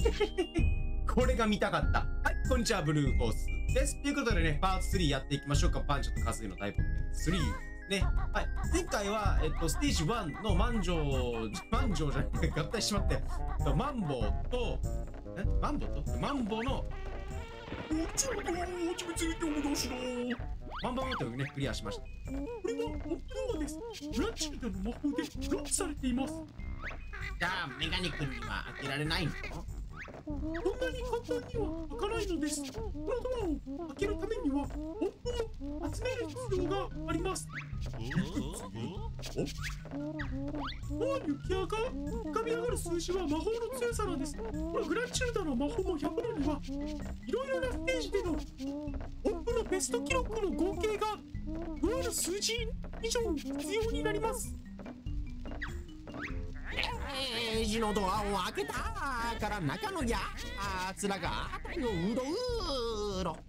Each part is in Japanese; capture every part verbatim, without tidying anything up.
これが見たかった。はい、こんにちは、ブルーホースです。ということでね、パートスリーやっていきましょうか。パンチョとカズイの大冒険スリーですね。はい。前回は、えっと、ステージワンの万丈、万丈じゃない、合体しまって、えっと、マンボウと、えマンボウとマンボウの、おちょっと、おちびついておどしろマンボウの手をね、クリアしました。これは、モップローです。ブラッチルダの魔法でロックされています。じゃあ、メガネ君には開けられないの？こんなに簡単には開かないのです。このドアを開けるためには音符を集める必要があります。お雪矢が浮かび上がる数字は魔法の強さなんです。このグランチルダの魔法を破るにはいろいろなステージでの音符のベスト記録の合計がとある数字以上必要になります。ステージのドアを開けたから中のやつらが辺りをうろうろ。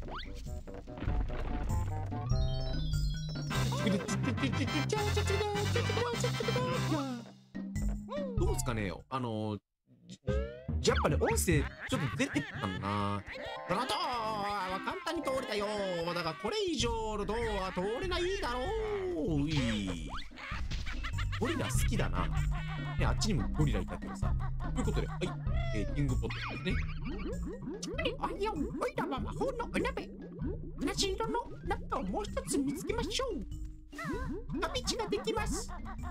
どうすかねよ、あのやっぱね音声ちょっと出てったんな。このドアは簡単に通れたよ。だからこれ以上のドアは通れないだろう。いゴリラ好きだな。ね、あっちにもゴリラいたけどさ。ということで、はい、えー、キングポットですね。おはよう、おいらは魔法のお鍋。同じ色の中をもう一つ見つけましょう。旅路ができます。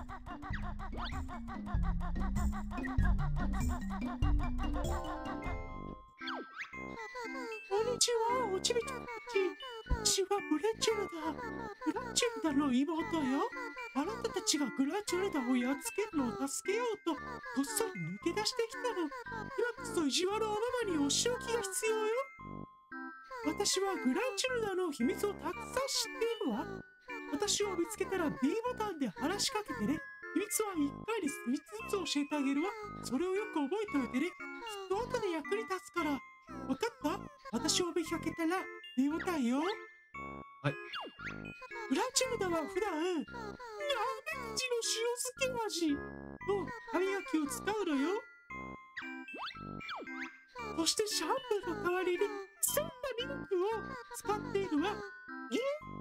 こんにちは、おちびちゃんたち。私はブレチュルダ。グラチュルダの妹よ。あなたたちがグラチュルダをやっつけるのを助けようと、こっそり抜け出してきたの。今こそ意地悪おママにお仕置きが必要よ。私はグラチュルダの秘密をたくさん知っているわ。私を見つけたら B ボタンで話しかけてね。秘密はいっかいにみっつずつ教えてあげるわ。それをよく覚えておいてね。きっと後で役に立つから。わかった？私を見かけたら B ボタンよ。はい。グラチュルダは普段、ラーメン口の塩漬け味の歯磨きを使うのよ。そしてシャンプーの代わりに澄んだミルクを使っているわ。え？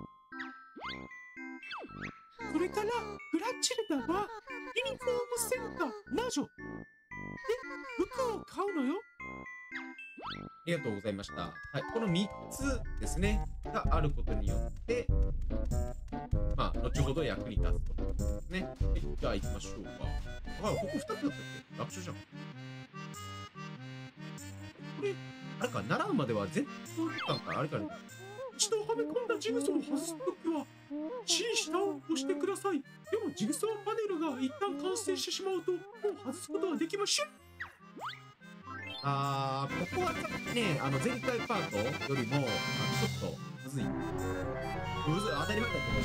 それからグラチュルダはユニフォームセンター魔女で服を買うのよ。ありがとうございました。はい、このみっつですねがあることによってまあ後ほど役に立つとですね。はい、じゃあ行きましょうか。あ、ここふたつだったっけ？楽勝じゃん。これあれか、習うまでは Z ボタンからあれかね。一度はめ込んだジグソーを外すときは シー 下を押してください。でもジグソーパネルが一旦完成してしまうともう外すことができません。あー、ここはね、あの前回パートよりもあちょっとむずい。むずい、当たり前だけど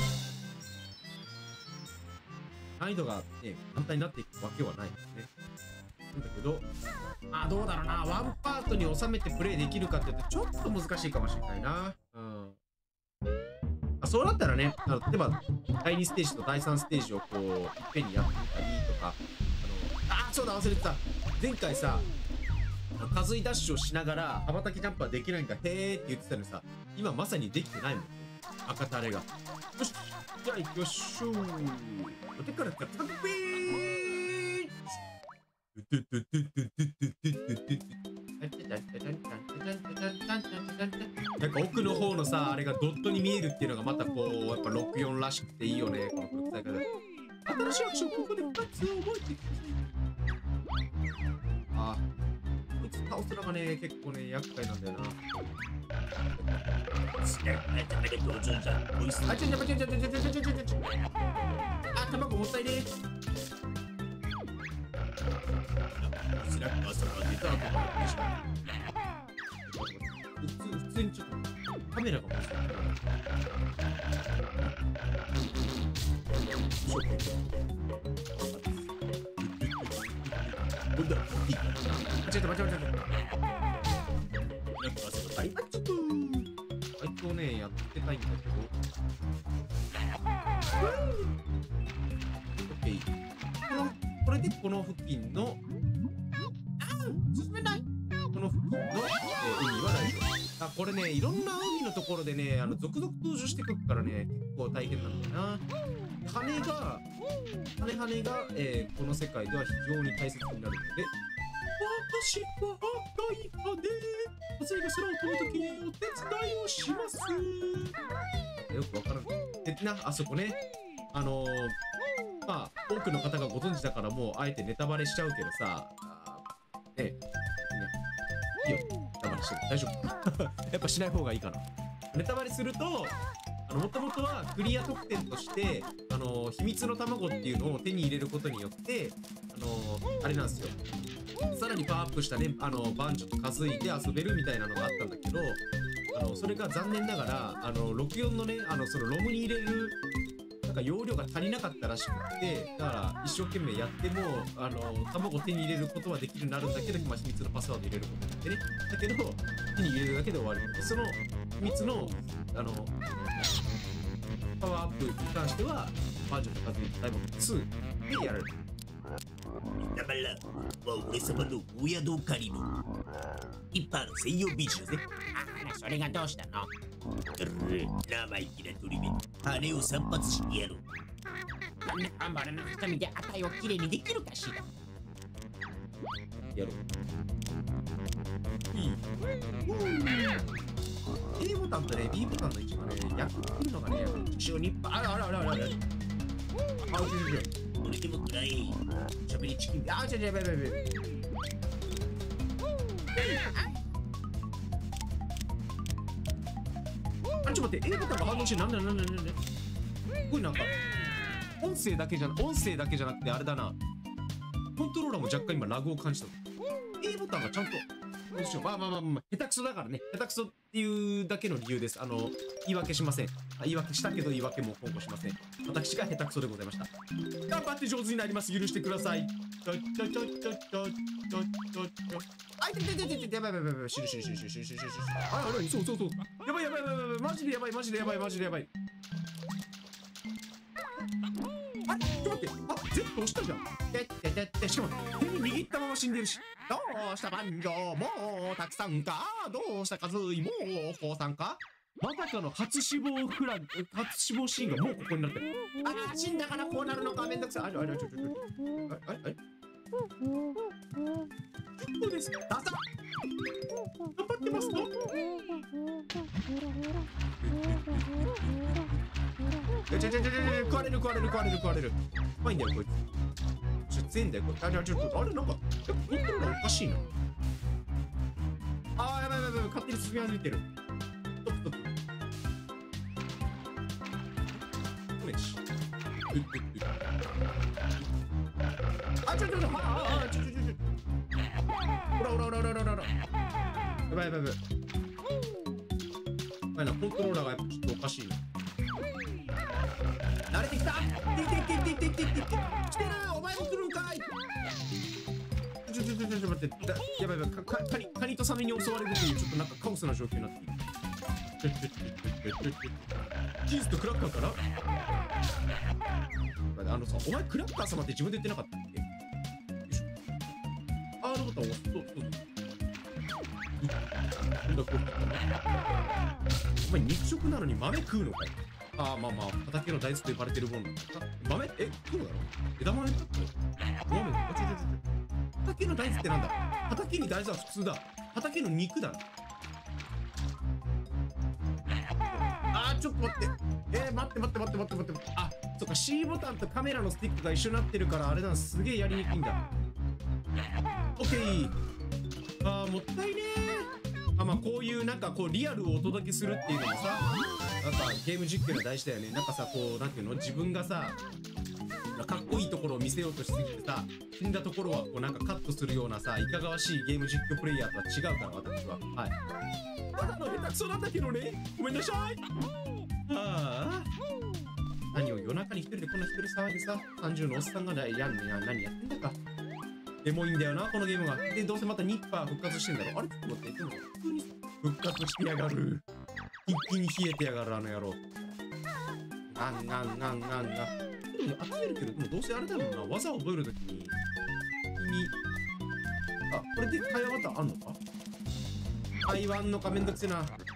難易度がね簡単になっていくわけはないですね。なんだけど、あ、どうだろうな、ワンパートに収めてプレイできるかって言うとちょっと難しいかもしれないな。うん。あ、そうなったらね、あの例えばだいにステージとだいさんステージをこういっぺんにやってみたりとか、あのあ、そうだ、忘れてた。前回さカズイダッシュをしながら羽ばたきジャンプはできないんだへーって言ってたのにさ、今まさにできてないもんね、赤タレが。よし、じゃあ行きましょう。お手からかたべー。なんか奥の方のさあれがドットに見えるっていうのがまたこうやっぱろくじゅうよんらしくていいよね、この古臭い方。新しいアクションここでふたつ覚えてください。ああ、こいつ倒すのがね結構ね厄介なんだよな。あ、ちょちょちょちょちょちょちょちょちょちょ。あ、卵もったいね。スラックはそれは出た後でしょ。普通普通にちょっとカメラが欲しい。ショック。どんだいいかな。ちょっと待って待って待って。なんかその大パッチくん。あいつをねやってたいんだけど。オッケー。このこれでこの付近の。ああ、進めない。 これね、いろんな海のところでね、あの続々登場してくるからね、結構大変なんだな。羽が、羽羽が、えー、この世界では非常に大切になるので、私は赤い羽。風が空を飛ぶときにお手伝いをします。よくわからん。でな、あそこね、あのー、まあ、多くの方がご存知だからもう、あえてネタバレしちゃうけどさ、ね、いいよ、ネタバレしてる。大丈夫やっぱしない方がいいかな。ネタバレすると、もともとはクリア特典として、あのー、秘密の卵っていうのを手に入れることによって、あのー、あれなんですよ。さらにパワーアップしたね、あのバンジョと数いで遊べるみたいなのがあったんだけど、あのそれが残念ながら、あのろくじゅうよんのね、あのそのロムに入れるなんか容量が足りなかったらしくて、だから一生懸命やってもあの卵を手に入れることはできるようになるんだけど、今秘密のパスワード入れることになってね、だけど手に入れるだけで終わる。その秘密のあのパワーアップに関してはバンジョと数いでタイムツーでやられる。 だからは俺様のお宿狩りのヒッパーの専用ビーチだぜ。 あら、それがどうしたの？ 生意気な鳥め、羽を散髪してやろう。 あんまりのハサミで値をきれいにできるかしら。 やろう。いい。A ボタンとね B ボタンの位置がね、やってるのがね、後ろにあらあらあらあらあら。あ、うちうち。 これでもくらい。 しゃべりチキン。あ、ちょちょやばいやばいやばい。あ、ちょっと待って、A ボタンが反応して、なんだなんだなんだ。すごいなんか、音声だけじゃ、音声だけじゃなくて、あれだな。コントローラーも若干今ラグを感じた。A ボタンがちゃんと、まあまあまあまあ、下手くそだからね。下手くそっていうだけの理由です。あの、言い訳しません。言い訳したけど言い訳も今後しません。私が下手くそでございました。頑張って上手になります。許してください。ちょちょちょちょちょちょちょちょ。あいてててててやばいやばいやばい。死ぬ死ぬ死ぬ死ぬ死ぬ死ぬ死ぬ。あ、あれ、そうそうそう。やばいやばいやばいやばい。マジでやばいマジでやばいマジでやばい。あ、ちょっと待って。あ、Z押したじゃん。てててて、しかも手に握ったまま死んでるし。どうしたバンジョー、もうたくさんか。どうしたカズイ、もう降参か。まさかの初死亡フラグ、初死亡シーンがもうここになってる。あら、死んだからこうなるのか、めんどくさい。あれあれあれちょちょちょ。あれあれ。そうです。ダサ。頑張ってますと。ちょちょちょちょちょ、食われる食われる食われる食われる。うまいんだよこいつ。ちょっと強いんだよこれ。あれちょっとあれなんかコントローラーおかしいな。あーやばいやばいやばい、勝手に進み始めてる。ちょっとごめんし。あちょちょちょ、ああちょちょちょちょ。ほらほらほらほらほらほら。やばいやばいやばい。やばいな、コントローラーがやっぱちょっとおかしいな。慣れてきた。てててててててて。来てる。お前も来るんかい。ちょちょちょちょちょ待って。やばいやばい。かカニカニとサメに襲われるというちょっとなんかカオスな状況になっている。ちょちょちょちょちょちょ。チーズとクラッカーから。あのさ、お前クラッカー様って自分で言ってなかったっけ？よいしょ。R ボタンを押すと、そうそう。なんだこれ。お前肉食なのに豆食うのかい？ああまあまあ畑の大豆と呼ばれてるもんなんだ。豆えそうだろ？枝豆だって豆あちょちょちょ畑の大豆ってなんだ？畑に大豆は普通だ。畑の肉だ。あーちょっと待って。えー、待って待って待って待って待って。あそっか C ボタンとカメラのスティックが一緒になってるからあれだな、すげえやりにくいんだ。オッケー。あーもったいねー。あまあこういうなんかこうリアルをお届けするっていうのもさ、なんかゲーム実況が大事だよね。なんかさこうなんていうの、自分がさかっこいいところを見せようとしすぎてさ、死んだところはこうなんかカットするようなさいかがわしいゲーム実況プレイヤーとは違うから私は。はい。ただの下手くそなんだけどね。ごめんなさい。ああ。何を夜中に一人でこんな一人騒いでさ、さんじゅうのおっさんがやんねや何やってんだか。エモいんだよなこのゲームが。でどうせまたニッパー復活してんだろ。あれちょっと待って、でも普通に復活してやがる。一気に冷えてやがるあの野郎。ガンガンガンガンガン。でも集めるけど、でもどうせあれだろうな、技を覚えるときに君、あこれで会話ボタンあんのか。会話あんのかめんどくせえな。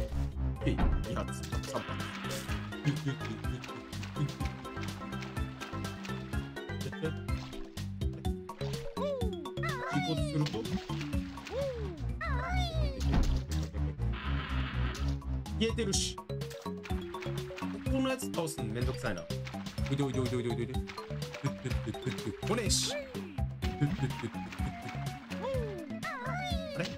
えい、に発、さん発。行こうとすると消えてるし、ここのやつ倒すのめんどくさいな。おいでおいでおいでおいでおいでおいで。来ねえし。あれ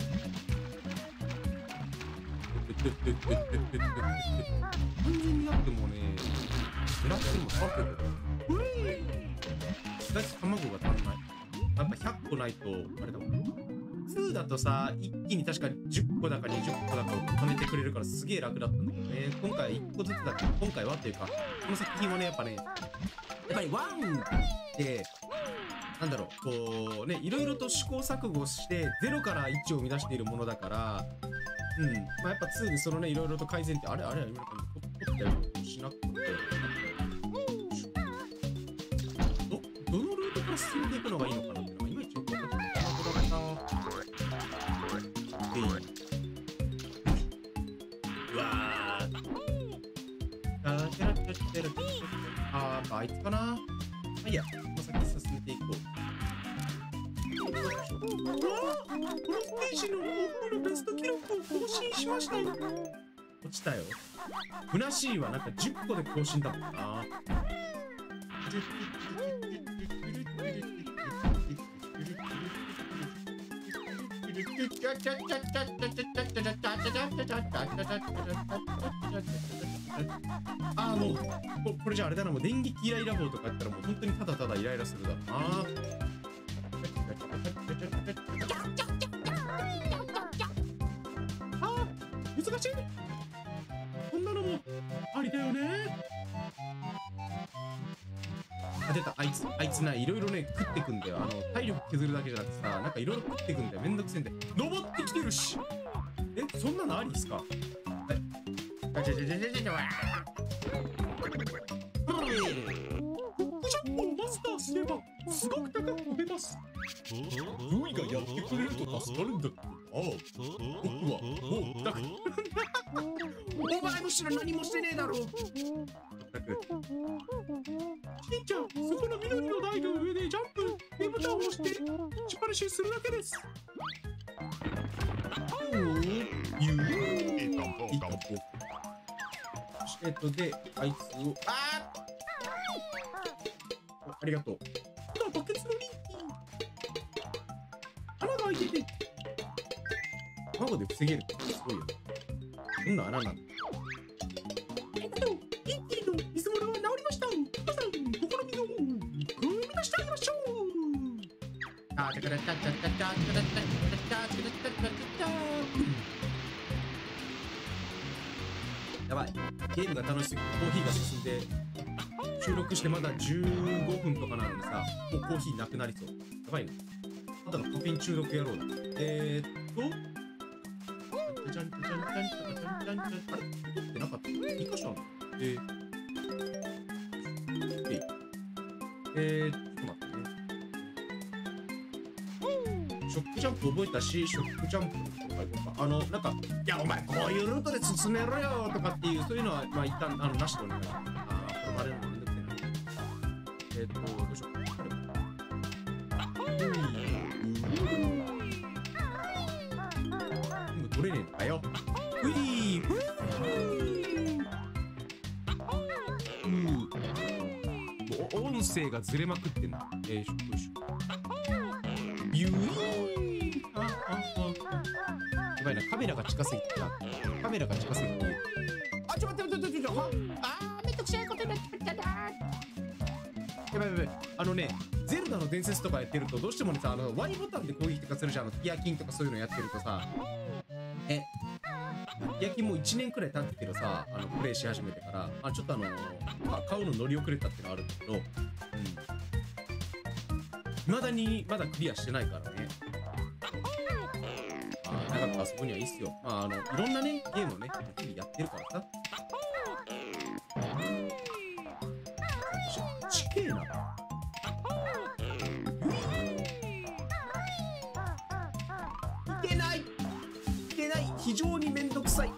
完全になってもね、狙ってもさけど。とりあえず卵が足んない。やっぱひゃっこないと、あれだもん。にだとさ、一気に確かじゅっこだかにじゅっこだかを貯めてくれるからすげえ楽だったんだけどね。今回いっこずつだけど、今回はっていうか、この作品はね、やっぱね、やっぱりワンって、なんだろう、こうね、いろいろと試行錯誤してゼロからいちを生み出しているものだから、うん、まあやっぱツーでそのね、いろいろと改善って、あれあれ今から取ったりしなくて、ど、どのルートから進んでいくのがいいのかなっていうのがいまいちよく分かってない。 うわー、 あー、あいつかな。まあいいや、この先進めていこう。 このステージのオープンベスト記録を更新しましたよ。 落ちたよ。ふなっしーはなんかじゅっこで更新だもんな。ああ、もうここれじゃあれだな、もう電撃イライラ棒とかやったらもう本当にただただイライラするだろうな。 あー、難しい。こんなのもありだよね。 あ、出た。あいつあいつないろいろね食ってくんだよ。あの体力削るだけじゃなくてさ、なんかいろいろ食ってくんだよ。めんどくせえんで登ってきてるし。え、そんなのありですか。はい。じゃじゃじゃじゃじゃわろくじゅっぽんマスターすればすごく高く飛べます。 グミがやってくれると助かるんだって。ああ、僕はもうだからお前むしろ何もしてねえだろ。 しんちゃん、そこの緑の台の上でジャンプ A ボタンを押してしっぱなしするだけです。 ゆういたぼえっとで、あいつを、あーありがとう。 今バケツのリンキー穴が開いてて、 卵で防げるってすごいよね。どんな穴なんだ。 えっと、リンキーの水漏れは治りました。皆さん、ここの水を汲み出してあげましょう。 あー、だから、だだだだだだだだだだだだだだやばい。ゲームが楽しすぎてコーヒーが進んで、収録してまだじゅうごふんとかなのにさ、もうコーヒーなくなりそう。やばいね。ただのカフェイン中毒野郎だ。えーっと、じゃんじゃんじゃんじゃんじゃんじゃんじゃんじゃん。あれ撮ってなかった ?に 箇所あるのえー、えい。えー、ちょっと待ってね。ショックジャンプ覚えたし、ショックジャンプとか行こうか。あの、なんか、いや、お前、こういうルートで進めろよとかっていう、そういうのは、まあ、一旦、あの、なしとね。ああ、これまでのめんどくせえな。えーっと、どうしよう。これ。全部取れねえんだよ。ういーふー音声がずれまくってんだ。えー、しょよいしょ。ビューイーン。あああやばいな、カメラが近すぎてな。カメラが近すぎて。あ、ちょっと待って待って待って待って。 あーめんどくさいことになっちゃったな。 やばいやばい。あのね、ゼルダの伝説とかやってると、どうしてもねさ、あの Y ボタンで攻撃とかするじゃん。あのティアキンとかそういうのやってるとさ、え、ティアキンもういちねんくらい経ってけどさ、あのプレイし始めてから、あ、ちょっとあのまあ、買うの乗り遅れたっていうのはあるんだけど、うん。未だにまだクリアしてないからね。あ、長く遊ぶにはいいっすよ。まあ、あの、いろんなね、ゲームをね、日々やってるからさ。ちけえな。いけないいけない非常にめんどくさい。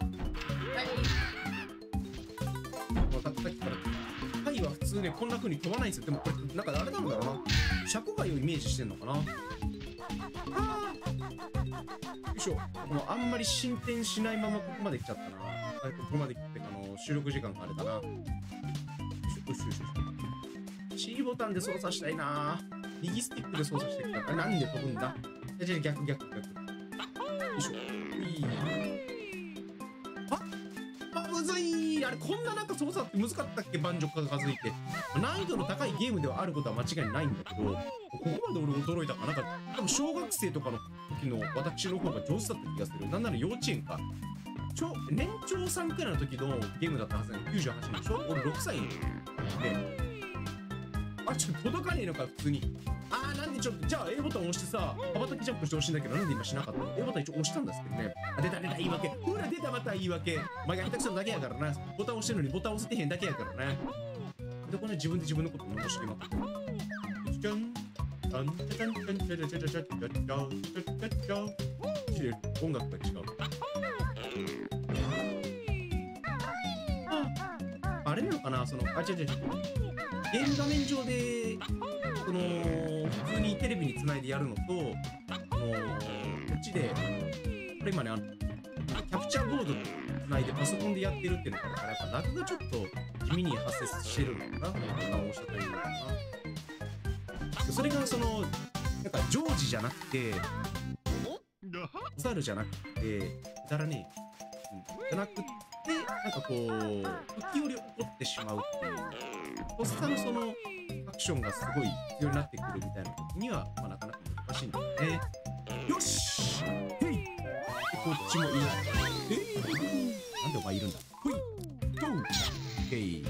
もうさっきから貝は普通ねこんな風に飛ばないんですよ。でもこれなんかあれなんだろうな、シャコ貝をイメージしてんのかな。あーよいしょ。もうあんまり進展しないままここまで来ちゃったな。ここまで来てあの収録時間があれだな。よいしょよいしょよいしょ。C ボタンで操作したいな。右スティックで操作してるから。なんで飛ぶんだ。じゃあ逆逆逆。よいしょ。ああ、むずい。あれこんななんか操作って難かったっけ。バンジョが数いて難易度の高いゲームではあることは間違いないんだけど、ここまで俺驚いたかなんか多分小学生とかの時の私の方が上手だった気がする。なんなら幼稚園か超年長さんくらいの時のゲームだったはずなの。きゅうじゅうはちねんでしょ。俺ろくさいで、あ、ちょっと届かねえのか普通に。あーなんでちょっとじゃあ A ボタン押してさ羽ばたきジャンプしてほしいんだけど、なんで今しなかったの。 A ボタン一応押したんですけどね。あ、出た出た言い訳。ほら出たまた言い訳。お前が下手くそなだけやからな。ボタン押してるのにボタン押せてへんだけやからな。でこれ自分で自分のこと罵りまくってる。じゃんタンチャチャンチャンチャチャチャチャチャチャチャチャチャチャチャ。音楽が違う。ああれなのかな、そのあちゃちゃちゃゲーム画面上でその普通にテレビにつないでやるのと、あのこっちでこれ今ねあのキャプチャーボードにつないでパソコンでやってるっていうのから、やっぱラグがちょっと地味に発生してるのかな。ボタンを押したタイミングかな。それがそのなんか常時じゃなくてザルじゃなくてだらねえ、じゃなくてなんかこう時折起こってしまうっていう、とっさのそのアクションがすごい必要になってくるみたいな時には、まあ、なかなか難しいんだよね。よしへい、こっちもいい。えい、なんでお前いるんだ。ほいドンへい。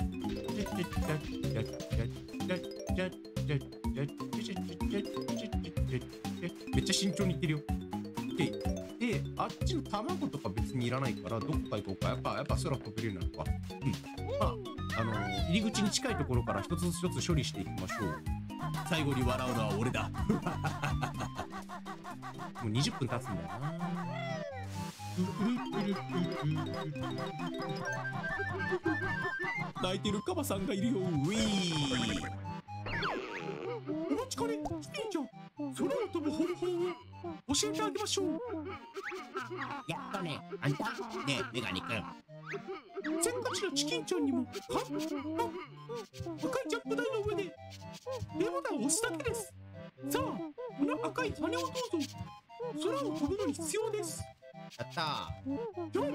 めっちゃ慎重にいってるよ。で、で、あっちの卵とか別にいらないから、どこか行こうか。やっぱ、やっぱ空飛べるようになるか。うん。まあ、あのー、入り口に近いところから一つ一つ処理していきましょう。 最後に笑うのは俺だ。 もうにじゅっぷん経つんだよな。 泣いてるカバさんがいるよ。ウィー。 お待ちかね、チキンちゃん、空を飛ぶ方法を教えてあげましょう。 やっとね、あんたねえメガネくん、 せっかちなチキンちゃんにも、はっはっ赤いジャンプ台の上で A ボタンを押すだけです。さあ、この赤い羽をどうぞ。空を飛ぶのに必要です。 やったー。 じゃあね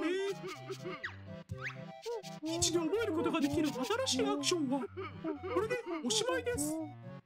ー。一度覚えることができる新しいアクションはこれでおしまいです。